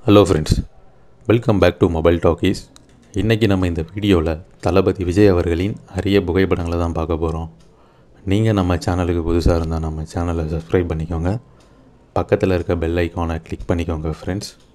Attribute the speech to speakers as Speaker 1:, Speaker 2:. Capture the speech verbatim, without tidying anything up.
Speaker 1: Hello friends, welcome back to mobile talkies. இன்றைக்கி நம்ம இந்த வீடியோவில் தளபதி விஜய் அவர்களின் அரிய புகைப்படங்களை தான் பார்க்க போகிறோம். நீங்கள் நம்ம சேனலுக்கு புதுசாக இருந்தால் நம்ம சேனலை சப்ஸ்கிரைப் பண்ணிக்கோங்க. பக்கத்தில் இருக்க பெல் ஐக்கானை கிளிக் பண்ணிக்கோங்க ஃப்ரெண்ட்ஸ்.